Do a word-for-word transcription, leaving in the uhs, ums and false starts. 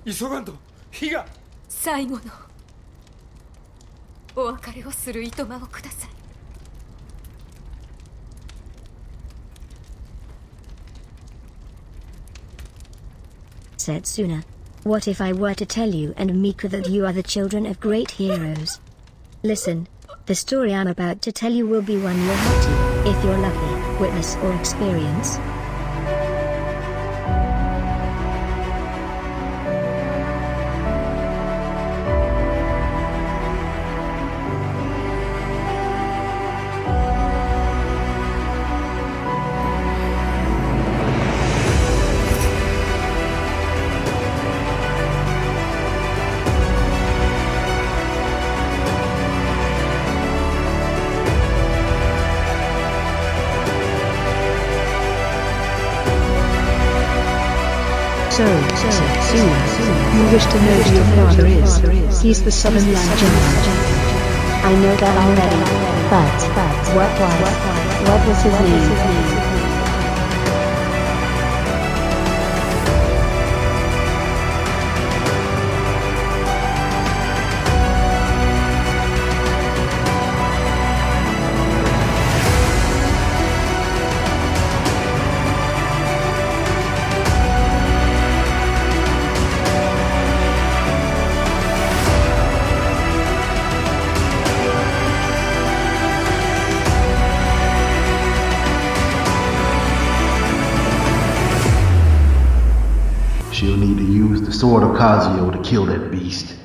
急がんと火が。 最後のお別れをするいとまをください。 Setsuna, what if I were to tell you and Miku that you are the children of great heroes? Listen, the story I'm about to tell you will be one you'll have to, if you're lucky, witness or experience. So, so, Setsuna, you wish to know who your father is. He's the Southern Land General. I know that already, but, but, what was, what was his name? She'll need to use the sword of Kazuyo to kill that beast.